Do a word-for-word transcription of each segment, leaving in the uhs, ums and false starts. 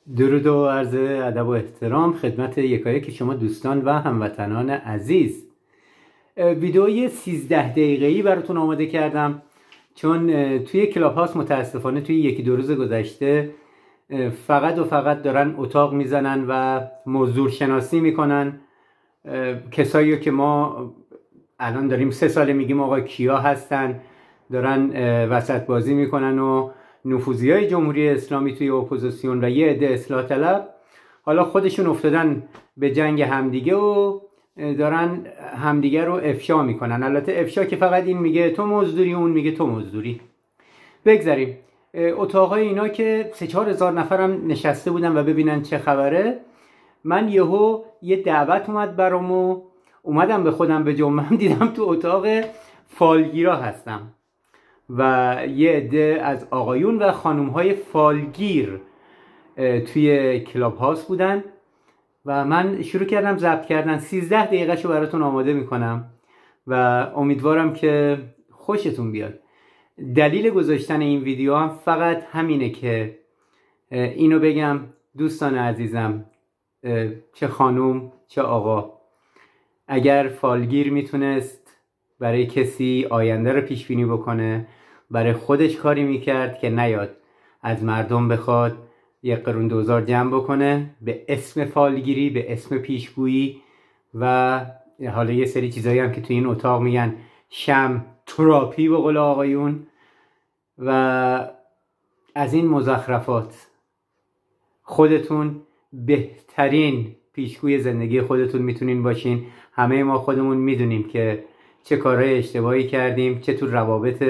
درود و عرض ادب و احترام خدمت یکایک شما دوستان و هموطنان عزیز. ویدئوی سیزده دقیقه‌ای براتون آماده کردم چون توی کلاب هاوس متاسفانه توی یکی دو روز گذشته فقط و فقط دارن اتاق میزنن و موضوع شناسی میکنن کسایی که ما الان داریم سه ساله میگیم آقا کیا هستن، دارن وسط بازی میکنن و نفوذی های جمهوری اسلامی توی اپوزیسیون و یه عده اصلاح طلب حالا خودشون افتادن به جنگ همدیگه و دارن همدیگه رو افشا میکنن. البته افشا که فقط این میگه تو مزدوری، اون میگه تو مزدوری. بگذاریم. اتاقای اینا که سه چهار هزار نفرم نشسته بودن و ببینن چه خبره، من یهو یه دعوت اومد برام و اومدم به خودم به جمعم دیدم تو اتاق فالگیرا هستم و یه عده از آقایون و خانومهای فالگیر توی کلاب هاوس بودن و من شروع کردم ضبط کردن. سیزده دقیقه شو براتون آماده میکنم و امیدوارم که خوشتون بیاد. دلیل گذاشتن این ویدیو هم فقط همینه که اینو بگم دوستان عزیزم، چه خانوم چه آقا، اگر فالگیر میتونست برای کسی آینده رو پیش بینی بکنه، برای خودش کاری میکرد که نیاد از مردم بخواد یه قرون دوزار جمع بکنه به اسم فالگیری، به اسم پیشگویی و حالا یه سری چیزایی هم که توی این اتاق میگن شم تراپی به قول آقایون و از این مزخرفات. خودتون بهترین پیشگوی زندگی خودتون میتونین باشین. همه ما خودمون میدونیم که چه کارهای اشتباهی کردیم، چه تو روابط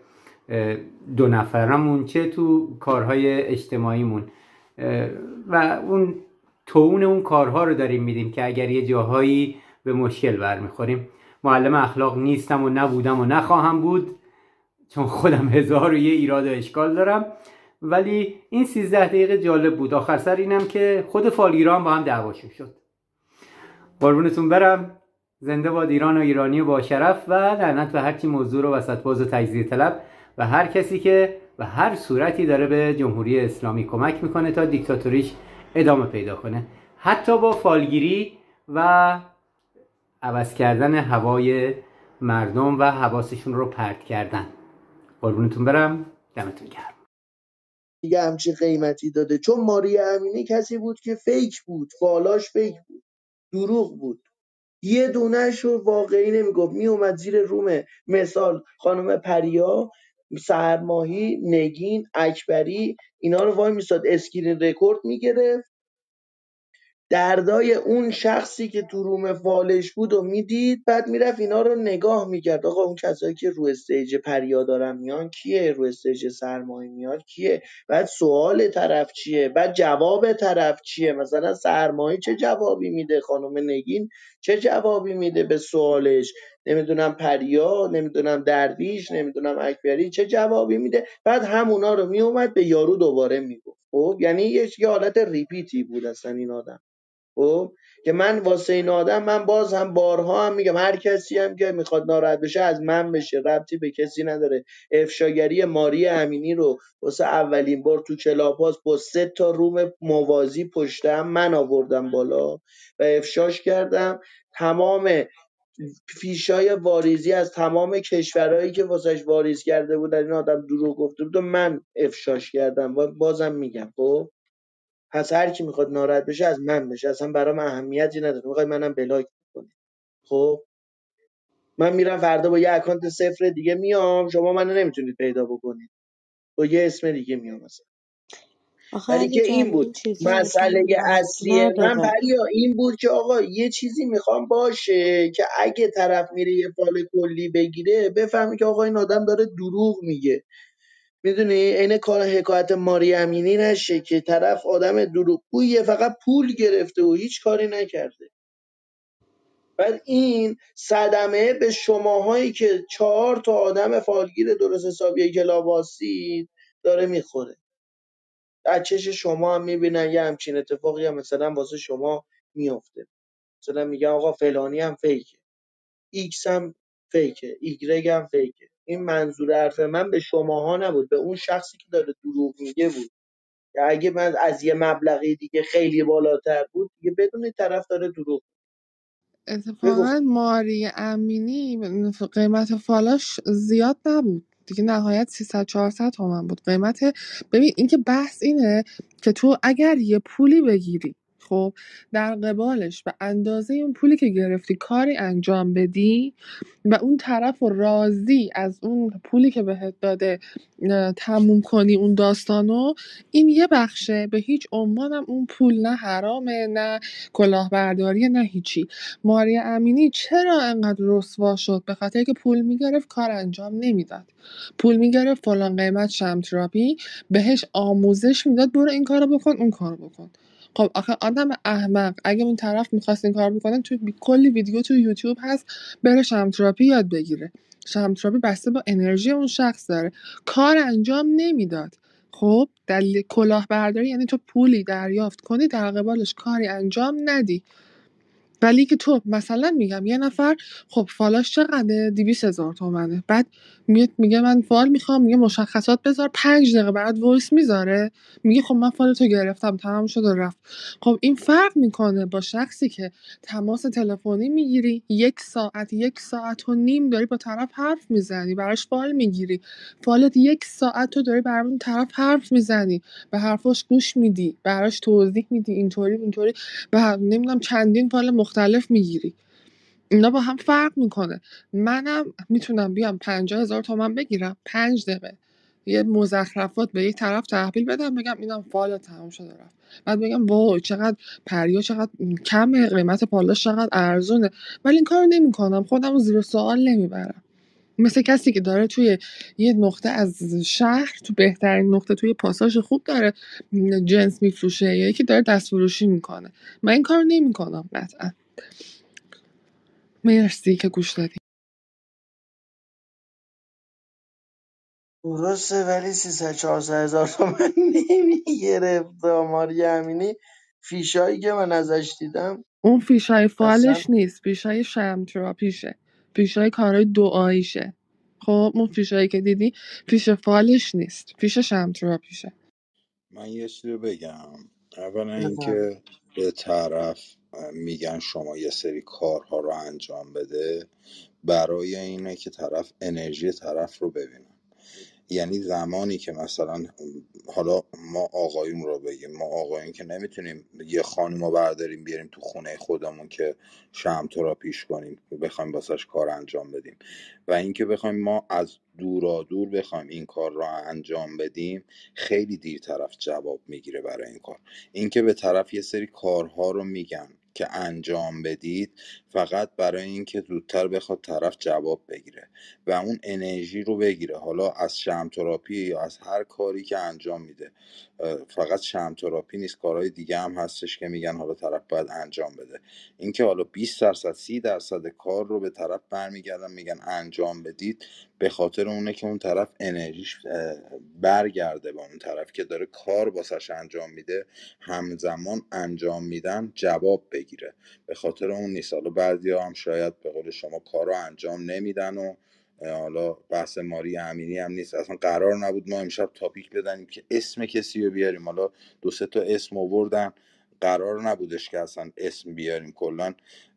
دو نفرمون چه تو کارهای اجتماعیمون و اون توون اون کارها رو داریم میدیم که اگر یه جاهایی به مشکل برمیخوریم. معلم اخلاق نیستم و نبودم و نخواهم بود چون خودم هزار و یه ایراد و اشکال دارم، ولی این سیزده دقیقه جالب بود. آخر سر اینم که خود فالگیران با هم دعواشون شد. قربونتون برم. زنده باد ایران و ایرانی با شرف و لعنت به هر کی موضوع رو وسط باز و تجزیه طلب و هر کسی که به هر صورتی داره به جمهوری اسلامی کمک میکنه تا دیکتاتوریش ادامه پیدا کنه، حتی با فالگیری و عوض کردن هوای مردم و حواسشون رو پرت کردن. قربونتون برم. دمتون گرم. دیگه همچین قیمتی داده، چون ماریا امینی کسی بود که فیک بود، فالاش فیک بود، دروغ بود، یه دونهش رو واقعی نمیگفت. میومد زیر روم مثال خانم پریا، سرماهی، نگین، اکبری، اینا رو وای میستاد اسکرین رکورد میگرفت، دردای اون شخصی که تو روم فالش بود و میدید، بعد میرفت اینا رو نگاه میکرد. آقا اون کسایی که رو استیج پریا دارن میان کیه، رو استیج سرمایه میاد کیه، بعد سوال طرف چیه، بعد جواب طرف چیه. مثلا سرمایه چه جوابی میده، خانم نگین چه جوابی میده به سوالش، نمیدونم پریا، نمیدونم درویش، نمیدونم اکبری چه جوابی میده، بعد همونا رو میومد به یارو دوباره میگفت. خب یعنی یه حالت ریپیتی بود اصلا این آدم. خب که من واسه این آدم، من باز هم بارها هم میگم، هر کسی هم که میخواد ناراحت بشه از من بشه، ربطی به کسی نداره. افشاگری ماری امینی رو واسه اولین بار تو کلاپاس با سه تا روم موازی پشتم من آوردم بالا و افشاش کردم. تمام فیشای واریزی از تمام کشورهایی که واسش واریز کرده بودن این آدم دروغ گفته بود و من افشاش کردم و بازم میگم. خب پس هر کی میخواد ناراحت بشه از من بشه، اصلا برام اهمیتی نداره. میخوای منم بلاک کنید، خب من میرم فردا با یه اکانت صفر دیگه میام، شما منو نمیتونید پیدا بکنید، با یه اسم دیگه میام مثلا. آخه ولی که علی جان این بود این چیزا اصلا مسئله نیاز اصلی من نداره. پریا، این بود که آقا یه چیزی میخوام باشه که اگه طرف میره یه فال کلی بگیره بفهمی که آقا این آدم داره دروغ میگه. میدونی عین کار حکایت ماری امینی نشه که طرف آدم دروغگویه، فقط پول گرفته و هیچ کاری نکرده. بعد این صدمه به شماهایی که چهار تا آدم فالگیر درست حسابی کلاباسی داره میخوره. از چش شما هم میبینن یه همچین اتفاقی هم مثلا واسه شما میفته. مثلا میگن آقا فلانی هم فیکه، ایکس هم فیکه، ایگرگ هم فیکه. این منظور حرف من به شماها نبود، به اون شخصی که داره دروغ میگه بود. اگه من از یه مبلغی دیگه خیلی بالاتر بود دیگه بدون طرف داره دروغ. بگو. اتفاقا ماری امینی قیمت فالاش زیاد نبود دیگه، نهایت سیصد چهارصد تومن بود قیمت. ببین اینکه بحث اینه که تو اگر یه پولی بگیری، خب در قبالش به اندازه اون پولی که گرفتی کاری انجام بدی و اون طرف رو راضی از اون پولی که بهت داده اه، تموم کنی اون داستانو، این یه بخشه. به هیچ عنوانم اون پول نه حرامه نه کلاهبرداری نه هیچی. ماریا امینی چرا انقدر رسوا شد؟ به خاطر که پول میگرفت کار انجام نمیداد. پول میگرفت فلان قیمت شم تراپی، بهش آموزش میداد برو این کارو بکن اون کارو بکن. خب آخه آدم احمق اگه اون طرف میخواست این کار بکنه، تو بی- کلی ویدیو تو یوتیوب هست بره شم تراپی یاد بگیره. شم تراپی بسته با انرژی اون شخص داره، کار انجام نمیداد. خب دلیل کلاهبرداری یعنی تو پولی دریافت کنی در قبالش کاری انجام ندی. ولی که تو مثلا میگم یه نفر خب فالاش چقدره؟ دویست هزار تومنه. بعد میاد میگه من فال میخوام، میگه مشخصات بذار، پنج دقیقه بعد وایس میذاره میگه خب من فال تو گرفتم تمام شد و رفت. خب این فرق میکنه با شخصی که تماس تلفنی میگیری، یک ساعت یک ساعت و نیم داری با طرف حرف میزنی، براش فال میگیری، فالت یک ساعت تو داری برای اون طرف حرف میزنی، به حرفاش گوش میدی، براش توضیح میدی اینطوری اینطوری، و نمیدونم چندین فال مختلف میگیری. اینا با هم فرق میکنه. منم میتونم بیام پنجاه هزار تومن بگیرم پنج دقیقه یه مزخرفات به یک طرف تحویل بدم بگم اینم فال تمام شده رفت، بعد بگم وای چقدر پریا چقدر کمه، قیمت پالاش چقدر ارزونه، ولی این کارو نمیکنم، خودم رو زیر سوال نمیبرم. مثل کسی که داره توی یه نقطه از شهر، تو بهترین نقطه توی پاساژ خوب داره جنس میفروشه یا یکی داره دست فروشی میکنه. من این کار نمیکنم قطعا. مرسی که گوش دادی. درسته ولی سیصد چهارصد هزار تومن نمیگرفت ماریا امینی. فیشایی که من ازش دیدم اون فیشای اصلا. فالش نیست، فیشای شرم تراپیشه، فیشای کارهای دعاییشه. خب اون فیشایی که دیدی فیش فالش نیست، فیش شرم تراپیشه. من یه چیزی رو بگم. اولا بفهم. اینکه به طرف میگن شما یه سری کارها رو انجام بده برای اینه که طرف انرژی طرف رو ببینه. یعنی زمانی که مثلا حالا ما آقایون رو بگیم، ما آقایون که نمیتونیم یه خانم رو برداریم بیاریم تو خونه خودمون که شمع تراپیش کنیم بخوایم واسش کار انجام بدیم، و اینکه بخوایم ما از دورا دور بخوایم این کار رو انجام بدیم خیلی دیر طرف جواب میگیره برای این کار. اینکه به طرف یه سری کارها رو میگن که انجام بدید فقط برای اینکه زودتر بخواد طرف جواب بگیره و اون انرژی رو بگیره، حالا از شمع تراپی یا از هر کاری که انجام میده. فقط شمع تراپی نیست، کارهای دیگه هم هستش که میگن حالا طرف باید انجام بده. اینکه حالا بیست درصد سی درصد کار رو به طرف برمیگردن میگن انجام بدید، به خاطر اونه که اون طرف انرژیش برگرده با اون طرف که داره کار واسش انجام میده همزمان انجام میدن جواب بگیره. به خاطر اون نیست. حالا بعضیا هم شاید به قول شما کار رو انجام نمیدن و حالا بحث ماری امینی هم نیست، اصلا قرار نبود ما امشب تاپیک بدنیم که اسم کسی رو بیاریم. حالا دو سه تا اسم آوردن، قرار نبودش که اصلا اسم بیاریم. کلا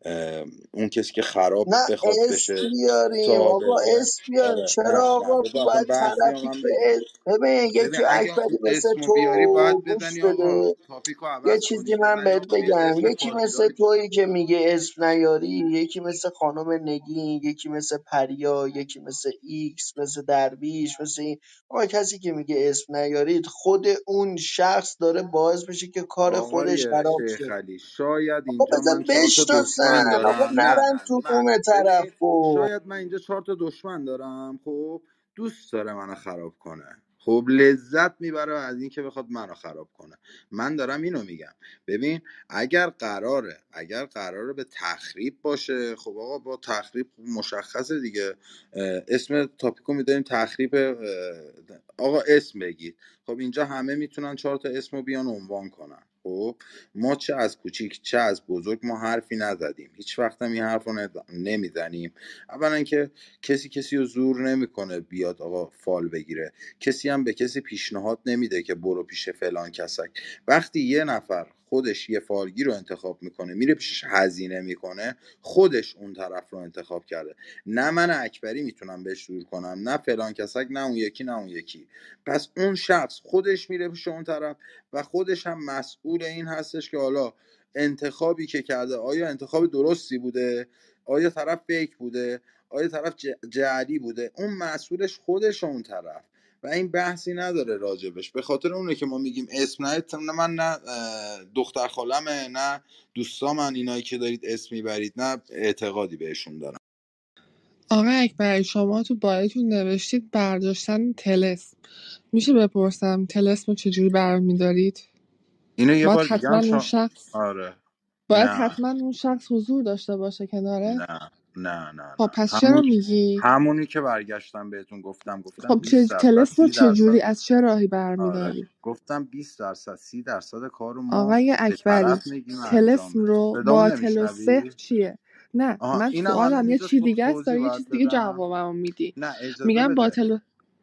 اون کسی که خراب نه بخواد اسم بشه بیاریم آقا، صاحب. اسم بیاریم. آره نه چرا نه آقا؟ بذار اصلا باید بحثی رو طرفی من که بگم. اس- ببین ببین یکی اگه اکبری مثل اسمو تو بیاری باید گوش بدنی آقا بده. تاپیکو یه عوض چیزی کنی، یا من نه بهت آقا بیاد بگم، اسم یکی مثل پایداری. تویی که میگه اسم نیاری، یکی مثل خانم نگین، یکی مثل پریا، یکی مثل ایکس، مثل درویش، مثل این. آقا کسی که میگه اسم نیارید خود اون شخص داره باعث میشه که کار خودش آقای خراب شیخ شه. علی شاید آقا اینجا بذار من چهار تا دشمن بشناسن آقا، دارم. نه نرن نه تو من روم طرف ببین و شاید من اینجا چهار تا دشمن دارم، خب دوست داره منو خراب کنه، خب لذت میبره از این که بخواد منو خراب کنه. من دارم اینو میگم. ببین اگر قراره اگر قراره به تخریب باشه، خب آقا با تخریب مشخصه دیگه. اه، اسم تاپیکو میداریم تخریب. اه، آقا اسم بگید. خب اینجا همه میتونن چهار تا اسمو بیان عنوان کنن. خب ما چه از کوچیک چه از بزرگ ما حرفی نزدیم، هیچ وقت هم این حرف رو نمیزنیم. اولا که کسی کسی رو زور نمیکنه بیاد آقا فال بگیره، کسی هم به کسی پیشنهاد نمیده که برو پیش فلان کسک. وقتی یه نفر خودش یه فالگیر رو انتخاب میکنه میره پیشش هزینه میکنه، خودش اون طرف رو انتخاب کرده. نه من اکبری میتونم بهش زور کنم، نه فلان کسک، نه اون یکی نه اون یکی. پس اون شخص خودش میره پیش اون طرف و خودش هم مسئول این هستش که حالا انتخابی که کرده آیا انتخاب درستی بوده، آیا طرف فیک بوده، آیا طرف جعلی بوده. اون مسئولش خودش اون طرف و این بحثی نداره راجبش. به خاطر اونه که ما میگیم اسم نه من نه دختر خالمه نه دوستامن اینایی که دارید اسم میبرید، نه اعتقادی بهشون دارم. آقای اکبری شما تو بایتون نوشتید برداشتن طلسم. میشه بپرسم طلسم رو چجوری برمیدارید؟ اینو یه باید بار دیگه حتما هم اون شا... شخص آره. باید نه حتما اون شخص حضور داشته باشه کناره. نه نه نه خب نه پس چرا همون میگی؟ همونی که برگشتم بهتون گفتم گفتم خب چه بیست درصد طلسم رو سی درصد. چجوری از چه راهی آره برمیداری؟ گفتم بیست درصد سی درصد کار رو ما آقای به اکبری طرف میگیم انجام طلسم بده. رو صدامو باطل و سحر نمیشنوی؟ چیه؟ نه آها من اینم الان سوالم یه اینجا چی تو- دیگه است، توضیح داری یه باید چیز دیگه بدم. جوابمو میدی. نه اجازه میگم بده. باطل و...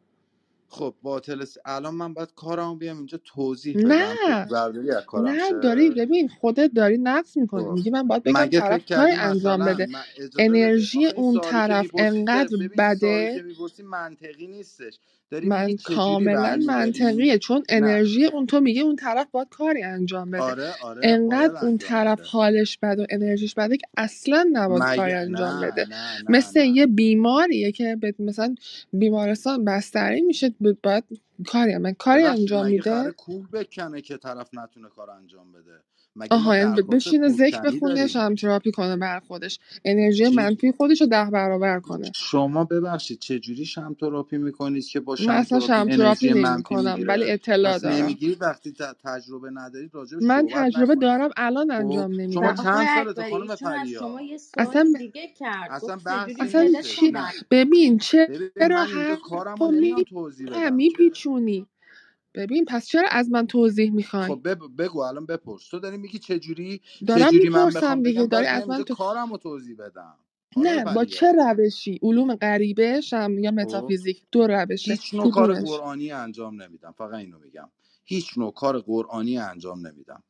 خب باطل س... الان من باید کارمو بیام اینجا توضیح بدم کپی نه برداری از کارم نه داری شه. ببین خودت داری نقص میکنی، خب میگی من باید بگم مگه فکر طرف کاری کردی انجام مثلا بده. من... اجازه بده انرژی آخه این اون سوالی که طرف میپرسی ت... انقدر ببین سوالی که بده. میپرسی منطقی نیستش. داری میگی من چه جوری کاملا برمیداری. منطقیه چون نه انرژی اون تو میگه اون طرف باید کاری انجام بده. آره آره انقدر باید اون انجام طرف بده. حالش بد و انرژیش بده که اصلا نباید کاری مگه انجام نه بده. نه نه مثل نه یه بیماریه که به- مثلا بیمارستان بستری میشه ب- باید کاری من کاری ببخشید انجام مگه میده. قراره کوه بکنه که طرف نتونه کار انجام بده؟ مگه ما آها یعنی ب- درخواست بشینه ذکر کوهکنی بخونه داریم؟ شم تراپی کنه بر خودش، انرژی چی منفی خودش رو ده برابر کنه. شما ببخشید چه جوری شم تراپی میکنید که با من شم اصلا تراپی شم تراپی انرژی نمی منفی کنم ولی میگیره؟ اطلاع پس دارم. نمیگیرید وقتی ت- تجربه ندارید راجبش من صحبت تجربه نکنید. دارم الان خب انجام و شما نمیدم. آقای چند سالته اکبری خانم ایشون از شما پریا؟ یه سوال اصلا دیگه کرد، اصلا گفت بحث چجوری اصلا این طلسم رو نیستش. چی نه ببین ببین چرا من اینجا حرفو کارمو نمیام توضیح بدم که. میپیچونی؟ ببین پس چرا از من توضیح میخوای؟ خب بب- بگو الان بپرس. تو داری میگی چه جوری چه دارم جوری من میپرسم بخوام دیگه، بگم داری باید از بیام من اینجا تو... کارمو توضیح بدم خانم نه با چه پریا. روشی؟ علوم غریبه شم یا خب متافیزیک؟ دو روشه هیچ نوع کار کدومش؟ قرآنی انجام نمیدم، فقط اینو میگم. هیچ نوع کار قرآنی انجام نمیدم،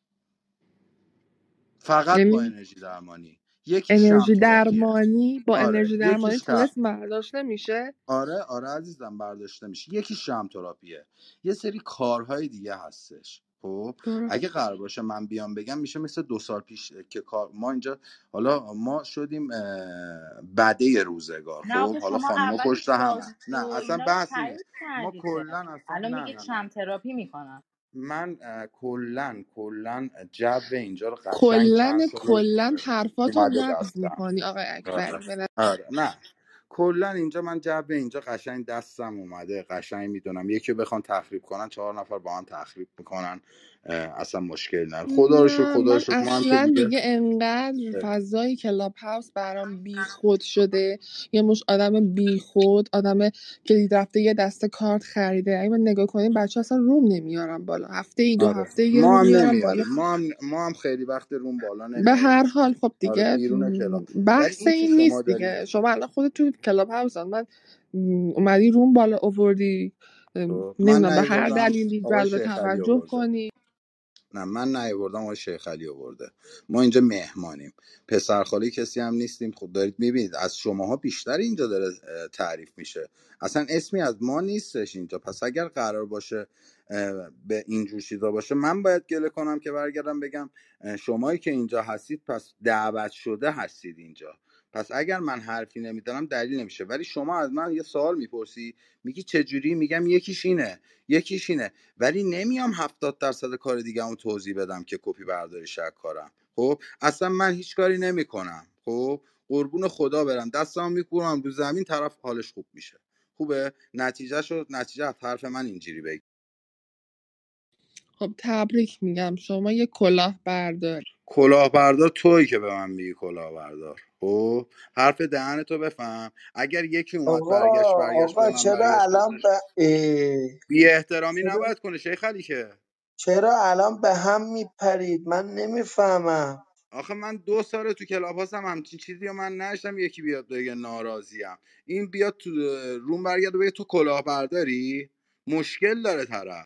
فقط با یعنی انرژی درمانی. یکیش شم انرژی تراپیه. درمانی، با آره انرژی درمانی یکیش ق... طلسم برداشت نمیشه؟ آره آره عزیزم برداشته میشه. یکی شم تراپیه، یه سری کارهای دیگه هستش. خب اگه درست. قرار باشه من بیام بگم میشه مثل دو سال پیش که کار ما اینجا، حالا ما شدیم اه، بده روزگار. نه خب آخه حالا شما خانوما اولش پشت همه. بازی و نه اصلا اینا رو بحثی تعریف نیست. ما کردی که کلا اصلا الان نه میگه نه نه شم تراپی میکنم. من اه، کلا کلا جو اینجا رو قشنگ چند کلن سال کلن حرفاتو اومده نقض بستم. میکنی آقای آره. اکبری. به آره نه کلا اینجا من جو اینجا قشنگ دستم اومده، قشنگ میدونم یکی رو بخوان تخریب کنن چهار نفر با هم تخریب میکنن، اصلا مشکل نه. خدا رو شکر نه خدا رو من شکر ما هم که اصلا دیگه دیگه انقدر فضای کلاب هاوس برام بی خود شده. یه مش آدم بی خود، آدم که دید رفته یه دسته کارت خریده. اگه من نگاه کنیم بچه اصلا روم نمیارم بالا، هفته ای دو آره هفته یه ما روم هم میارم بالا. نمیاریم، ما هم ما هم خیلی وقت روم بالا به هر نمیاریم. حال خب آره دیگه بیرون کلاب. ولی بحث این که این شما نیست داری دیگه. شما الان خودت تو کلاب هاوس من اومدی روم بالا آوردی، تو من نمیدونم به هر نیاوردم دلیلی آقای جلب شیخ علی توجه آورده. کنی. نه من نیاوردم آقای شیخ علی آورده. ما اینجا مهمانیم، پسرخاله کسی هم نیستیم. خود دارید میبینید از شماها بیشتر اینجا داره اه، تعریف میشه. اصلا اسمی از ما نیستش اینجا. پس اگر قرار باشه اه، به اینجور چیزا باشه من باید گله کنم که برگردم بگم اه، شمایی که اینجا هستید پس دعوت شده هستید اینجا. پس اگر من حرفی نمیزنم دلیل نمیشه. ولی شما از من یه سوال میپرسی میگی چجوری، میگم یکیش اینه یکیش اینه ولی نمیام هفتاد درصد کار دیگه همو توضیح بدم که کپی برداری شک کارم. خب اصلا من هیچ کاری نمیکنم. خب قربون خدا برم دستم میکنم رو زمین طرف حالش خوب میشه. خوبه نتیجه شد نتیجه از حرف من اینجوری بگی. خب تبریک میگم شما یه کلاه برداری. کلاهبردار تویی که به من میگی کلاهبردار. خب حرف دهن تو بفهم. اگر یکی اومد آقا برگشت برگشت به آقا من چرا برگشت الان گفتش ب... اه، بی احترامی چرا نباید کنه شیخ علی که چرا الان به هم میپرید؟ من نمیفهمم. آخه من دو سال تو کلاب هاستم همچین چیزی رو من نشتم یکی بیاد بگه ناراضیم. این بیاد تو روم برگرد و بگه تو کلاهبرداری، مشکل داره طرف.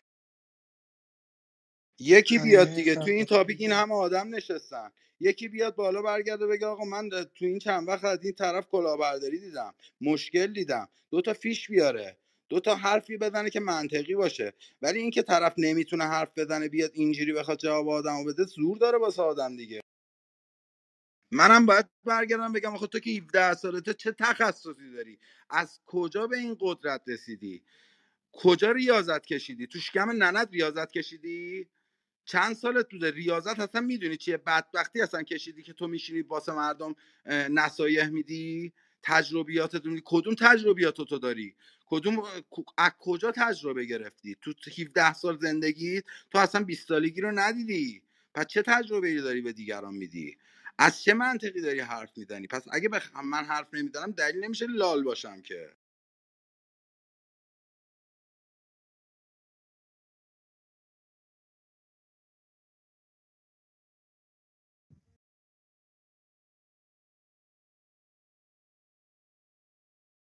یکی بیاد دیگه تو این تاپیک این همه آدم نشستن، یکی بیاد بالا برگرده بگه آقا من تو این چند وقت از این طرف کلاهبرداری دیدم، مشکل دیدم، دو تا فیش بیاره، دو تا حرفی بزنه که منطقی باشه. ولی این که طرف نمیتونه حرف بزنه بیاد اینجوری بخواد جواب آدمو بده، زور داره واسه آدم دیگه. منم باید برگردم بگم آخه تو که هفده سالته چه تخصصی داری؟ از کجا به این قدرت رسیدی؟ کجا ریاضت کشیدی؟ تو شکم ننت ریاضت کشیدی؟ چند سالت بوده ریاضت اصلا میدونی چیه؟ بدبختی اصلا کشیدی که تو میشینی واسه مردم نصایح میدی؟ تجربیاتت میدی؟ کدوم تجربیات تو داری؟ کدوم از کجا تجربه گرفتی؟ تو هفده سال زندگی تو اصلا بیست سالگی رو ندیدی. پس چه تجربه ای داری به دیگران میدی؟ از چه منطقی داری حرف میزنی؟ پس اگه بخ... من حرف نمیزنم دلیل نمیشه لال باشم که.